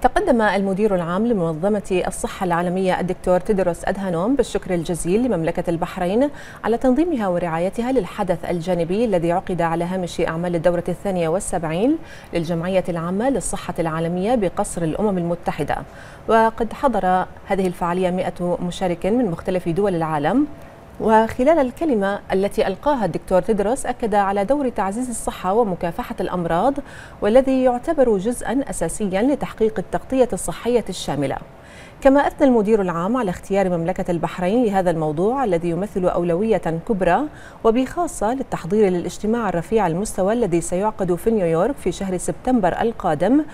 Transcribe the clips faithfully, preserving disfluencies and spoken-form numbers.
تقدم المدير العام لمنظمة الصحة العالمية الدكتور تيدروس أدهانوم بالشكر الجزيل لمملكة البحرين على تنظيمها ورعايتها للحدث الجانبي الذي عقد على هامش أعمال الدورة الثانية والسبعين للجمعية العامة للصحة العالمية بقصر الأمم المتحدة. وقد حضر هذه الفعالية مئة مشارك من مختلف دول العالم. وخلال الكلمة التي ألقاها الدكتور تيدروس أكد على دور تعزيز الصحة ومكافحة الأمراض، والذي يعتبر جزءا أساسيا لتحقيق التغطية الصحية الشاملة. كما أثنى المدير العام على اختيار مملكة البحرين لهذا الموضوع الذي يمثل أولوية كبرى وبخاصة للتحضير للاجتماع الرفيع المستوى الذي سيعقد في نيويورك في شهر سبتمبر القادم،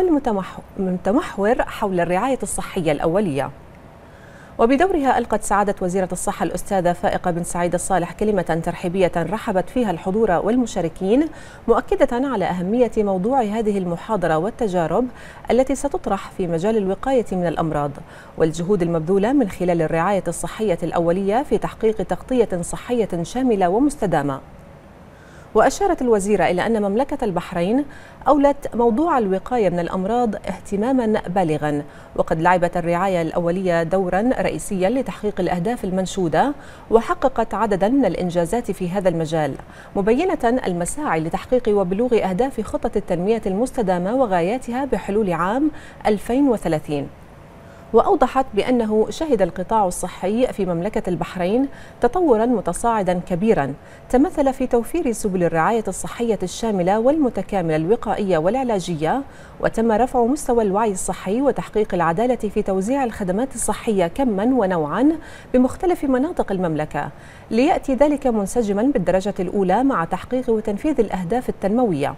والمتمحور حول الرعاية الصحية الأولية. وبدورها ألقت سعادة وزيرة الصحة الأستاذة فائقة بن سعيد الصالح كلمة ترحيبية رحبت فيها الحضور والمشاركين، مؤكدة على أهمية موضوع هذه المحاضرة والتجارب التي ستطرح في مجال الوقاية من الأمراض والجهود المبذولة من خلال الرعاية الصحية الأولية في تحقيق تغطية صحية شاملة ومستدامة. وأشارت الوزيرة إلى أن مملكة البحرين أولت موضوع الوقاية من الأمراض اهتماما بالغا، وقد لعبت الرعاية الأولية دورا رئيسيا لتحقيق الأهداف المنشودة، وحققت عددا من الإنجازات في هذا المجال، مبينة المساعي لتحقيق وبلوغ أهداف خطة التنمية المستدامة وغاياتها بحلول عام ألفين وثلاثين. وأوضحت بأنه شهد القطاع الصحي في مملكة البحرين تطوراً متصاعداً كبيراً تمثل في توفير سبل الرعاية الصحية الشاملة والمتكاملة الوقائية والعلاجية، وتم رفع مستوى الوعي الصحي وتحقيق العدالة في توزيع الخدمات الصحية كماً ونوعاً بمختلف مناطق المملكة، ليأتي ذلك منسجماً بالدرجة الأولى مع تحقيق وتنفيذ الأهداف التنموية.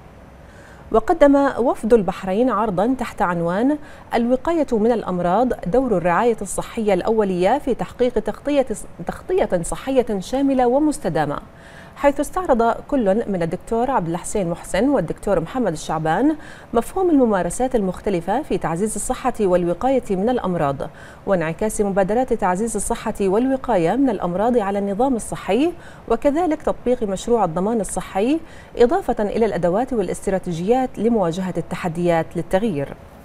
وقدم وفد البحرين عرضا تحت عنوان الوقاية من الأمراض، دور الرعاية الصحية الأولية في تحقيق تغطية تغطية صحية شاملة ومستدامة، حيث استعرض كل من الدكتور عبد الحسين محسن والدكتور محمد الشعبان مفهوم الممارسات المختلفة في تعزيز الصحة والوقاية من الأمراض، وانعكاس مبادرات تعزيز الصحة والوقاية من الأمراض على النظام الصحي، وكذلك تطبيق مشروع الضمان الصحي، إضافة إلى الأدوات والاستراتيجيات لمواجهة التحديات للتغيير.